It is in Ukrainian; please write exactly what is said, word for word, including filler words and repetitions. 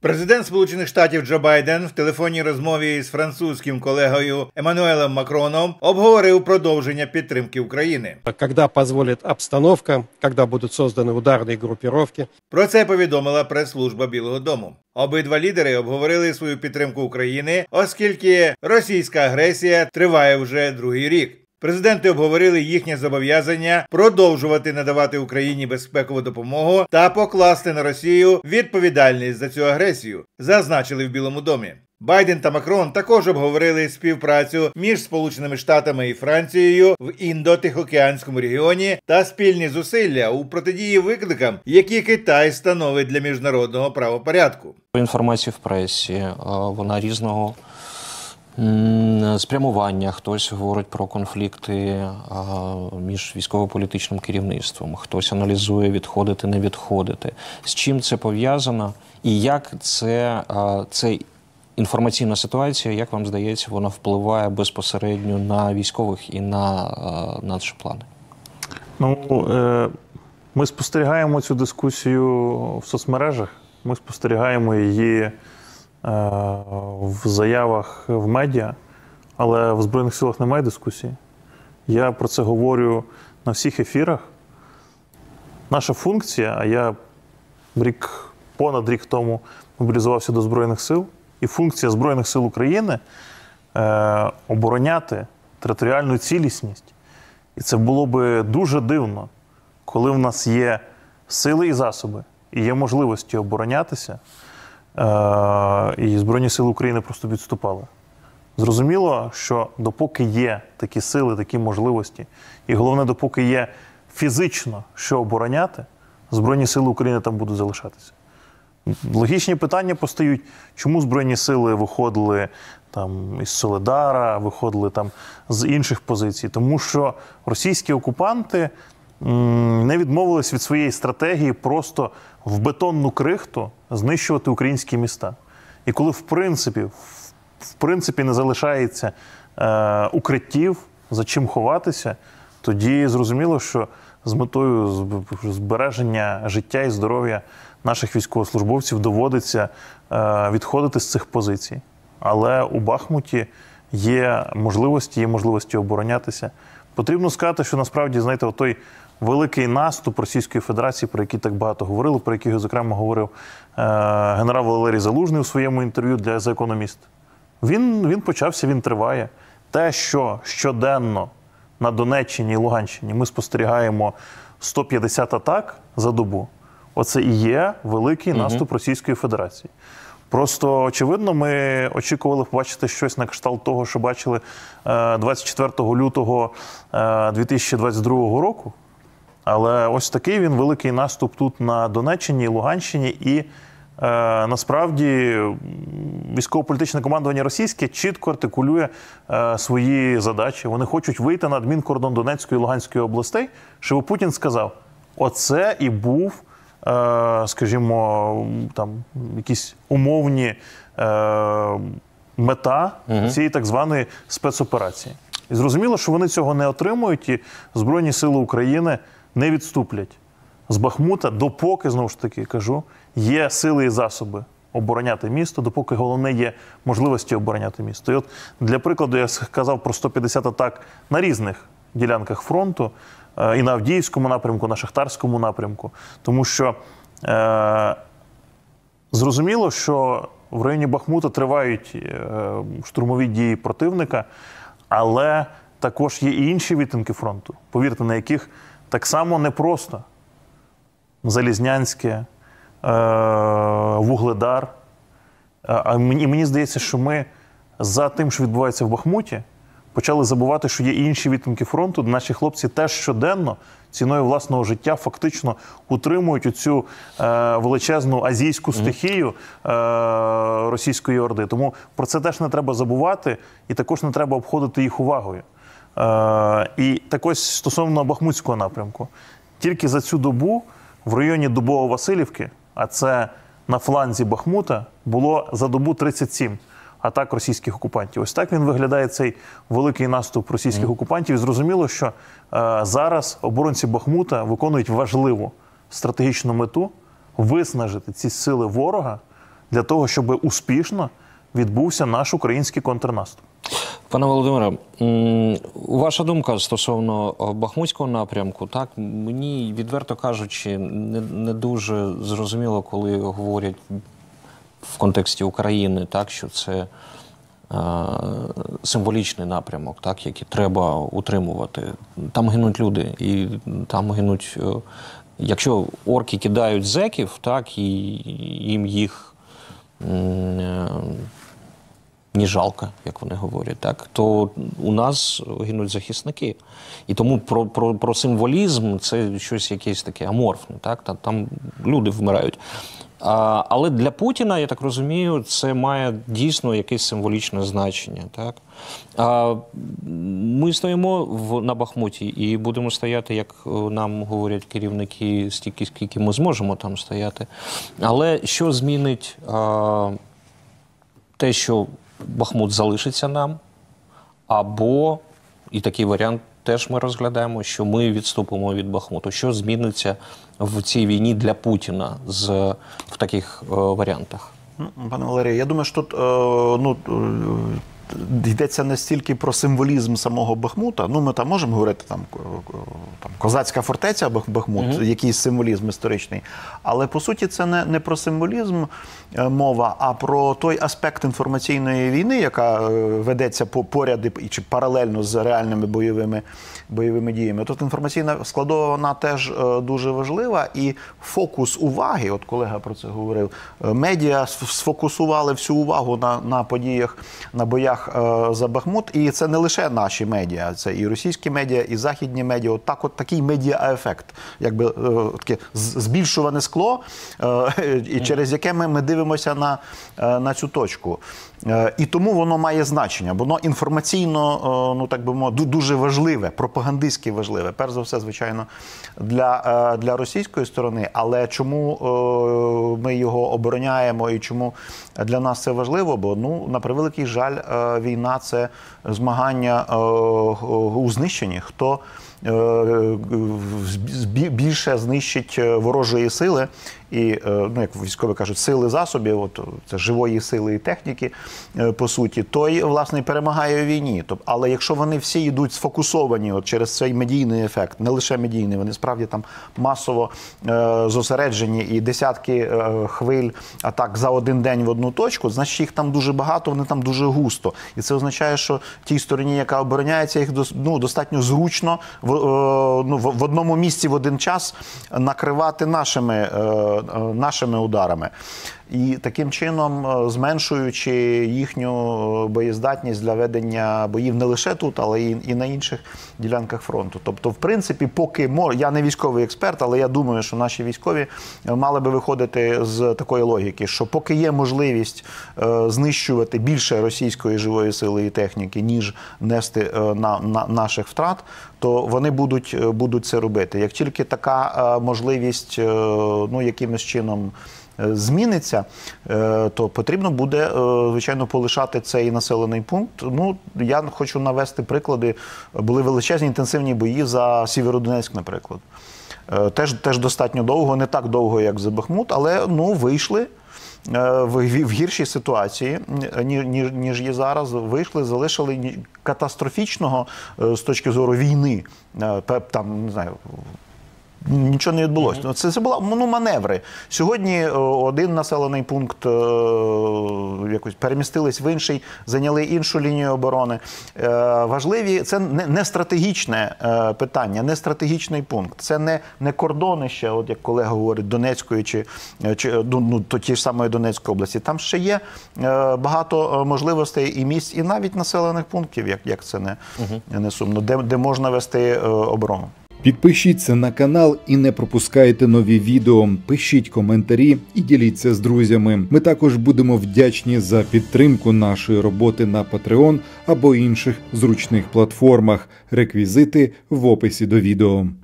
Президент Сполучених Штатів Джо Байден в телефонній розмові з французьким колегою Еммануелем Макроном обговорив продовження підтримки України. Коли дозволить обстановка, коли будуть створені ударні групировки. Про це повідомила прес-служба Білого дому. Обидва лідери обговорили свою підтримку України, оскільки російська агресія триває вже другий рік. Президенти обговорили їхнє зобов'язання продовжувати надавати Україні безпекову допомогу та покласти на Росію відповідальність за цю агресію, зазначили в Білому домі. Байден та Макрон також обговорили співпрацю між Сполученими Штатами і Францією в Індо-Тихоокеанському регіоні та спільні зусилля у протидії викликам, які Китай становить для міжнародного правопорядку. Інформація в пресі, вона різного спрямування. Хтось говорить про конфлікти між військово-політичним керівництвом, хтось аналізує відходити, не відходити. З чим це пов'язано і як це, це інформаційна ситуація, як вам здається, вона впливає безпосередньо на військових і на наші плани? Ну, ми спостерігаємо цю дискусію в соцмережах, ми спостерігаємо її в заявах в медіа, але в Збройних силах немає дискусії. Я про це говорю на всіх ефірах. Наша функція, а я рік, понад рік тому мобілізувався до Збройних сил, і функція Збройних сил України е, – обороняти територіальну цілісність. І це було би дуже дивно, коли в нас є сили і засоби, і є можливості оборонятися, і Збройні сили України просто відступали. Зрозуміло, що допоки є такі сили, такі можливості, і головне, допоки є фізично що обороняти, Збройні сили України там будуть залишатися. Логічні питання постають, чому Збройні сили виходили там із Солидара, виходили там з інших позицій. Тому що російські окупанти не відмовились від своєї стратегії просто в бетонну крихту знищувати українські міста. І коли в принципі, в принципі не залишається е, укриттів, за чим ховатися, тоді зрозуміло, що з метою збереження життя і здоров'я наших військовослужбовців доводиться е, відходити з цих позицій. Але у Бахмуті є можливості, є можливості оборонятися. Потрібно сказати, що насправді, знаєте, отой великий наступ Російської Федерації, про який так багато говорили, про який, зокрема, говорив е, генерал Валерій Залужний у своєму інтерв'ю для The Economist. Він, він почався, він триває. Те, що щоденно на Донеччині і Луганщині ми спостерігаємо сто п'ятдесят атак за добу, оце і є великий угу. наступ Російської Федерації. Просто, очевидно, ми очікували побачити щось на кшталт того, що бачили двадцять четвертого лютого дві тисячі двадцять другого року. Але ось такий він великий наступ тут на Донеччині і Луганщині. І е, насправді військово-політичне командування російське чітко артикулює е, свої задачі. Вони хочуть вийти на адмінкордон Донецької і Луганської областей, щоб Путін сказав, оце і був, е, скажімо, там, якісь умовні е, мета угу. цієї так званої спецоперації. І зрозуміло, що вони цього не отримують, і Збройні сили України не відступлять з Бахмута, допоки, знову ж таки, кажу, є сили і засоби обороняти місто, допоки головне є можливості обороняти місто. І от для прикладу я сказав про сто п'ятдесят атак на різних ділянках фронту, і на Авдіївському напрямку, на Шахтарському напрямку, тому що е, зрозуміло, що в районі Бахмута тривають е, штурмові дії противника, але також є і інші відтинки фронту, повірте, на яких так само непросто. Залізнянське, Вугледар. І мені здається, що ми за тим, що відбувається в Бахмуті, почали забувати, що є і інші відтинки фронту, де наші хлопці теж щоденно ціною власного життя фактично утримують оцю величезну азійську стихію російської орди. Тому про це теж не треба забувати і також не треба обходити їх увагою. Е, і так ось стосовно Бахмутського напрямку. Тільки за цю добу в районі Дубово-Василівки, а це на фланзі Бахмута, було за добу тридцять сім атак російських окупантів. Ось так він виглядає, цей великий наступ російських mm. окупантів. І зрозуміло, що е, зараз оборонці Бахмута виконують важливу стратегічну мету – виснажити ці сили ворога для того, щоб успішно відбувся наш український контрнаступ. Пане Володимире, ваша думка стосовно Бахмутського напрямку, так, мені, відверто кажучи, не, не дуже зрозуміло, коли говорять в контексті України, так, що це е, символічний напрямок, так, який треба утримувати. Там гинуть люди, і там гинуть, е, якщо орки кидають зеків, так, і їм їх е, не жалко, як вони говорять, так, то у нас гинуть захисники. І тому про, про, про символізм це щось якесь таке аморфне, так, там, там люди вмирають. А, але для Путіна, я так розумію, це має дійсно якесь символічне значення, так. А, ми стоїмо в, на Бахмуті і будемо стояти, як нам говорять керівники, стільки, скільки ми зможемо там стояти. Але що змінить а, те, що Бахмут залишиться нам, або, і такий варіант теж ми розглядаємо, що ми відступимо від Бахмуту. Що зміниться в цій війні для Путіна з, в таких е, варіантах? Пане Валерію, я думаю, що тут е, ну, йдеться не стільки про символізм самого Бахмута. Ну, ми там можемо говорити, там, там козацька фортеця Бахмут, mm-hmm. якийсь символізм історичний. Але, по суті, це не, не про символізм мова, а про той аспект інформаційної війни, яка ведеться поряд чи паралельно з реальними бойовими, бойовими діями. Тут інформаційна складова, вона теж дуже важлива. І фокус уваги, от колега про це говорив, медіа сфокусували всю увагу на, на подіях, на боях за Бахмут, і це не лише наші медіа, це і російські медіа, і західні медіа. От так, от такий медіа-ефект, якби таке збільшуване скло, і через яке ми, ми дивимося на, на цю точку. І тому воно має значення, воно інформаційно, ну так би мовити, дуже важливе, пропагандистськи важливе. Перш за все, звичайно, для, для російської сторони, але чому ми його обороняємо і чому для нас це важливо? Бо, ну, на превеликий жаль, війна – це змагання у знищенні. Хто більше знищить ворожої сили і, ну, як військові кажуть, сили засобів, от, це живої сили і техніки, по суті, той, власне, перемагає у війні. Тобто, але якщо вони всі йдуть сфокусовані от, через цей медійний ефект, не лише медійний, вони справді там масово е, зосереджені і десятки е, хвиль атак за один день в одну точку, значить їх там дуже багато, вони там дуже густо. І це означає, що тій стороні, яка обороняється, їх ну, достатньо зручно в, е, ну, в, в одному місці в один час накривати нашими, е, нашими ударами. І таким чином, зменшуючи їхню боєздатність для ведення боїв не лише тут, але і, і на інших ділянках фронту. Тобто, в принципі, поки мож... я не військовий експерт, але я думаю, що наші військові мали би виходити з такої логіки, що поки є можливість е, знищувати більше російської живої сили і техніки, ніж нести е, на, на наших втрат, то вони будуть, будуть це робити. Як тільки така е, можливість, е, ну, якимось чином зміниться, то потрібно буде, звичайно, полишати цей населений пункт. Ну, я хочу навести приклади. Були величезні інтенсивні бої за Сєвєродонецьк, наприклад. Теж, теж достатньо довго, не так довго, як за Бахмут, але, ну, вийшли в, в гіршій ситуації, ніж, ніж є зараз. Вийшли, залишили катастрофічного з точки зору війни, там, не знаю, нічого не відбулося. Mm-hmm. Це, це були ну, маневри. Сьогодні один населений пункт е, якось перемістились в інший, зайняли іншу лінію оборони. Е, важливі, це не, не стратегічне е, питання, не стратегічний пункт. Це не, не кордонище, от як колега говорить, Донецької чи, чи ну, то ті ж самої Донецької області. Там ще є е, багато можливостей і місць, і навіть населених пунктів, як, як це не, mm-hmm. не сумно, де, де можна вести е, оборону. Підпишіться на канал і не пропускайте нові відео, пишіть коментарі і діліться з друзями. Ми також будемо вдячні за підтримку нашої роботи на Patreon або інших зручних платформах. Реквізити в описі до відео.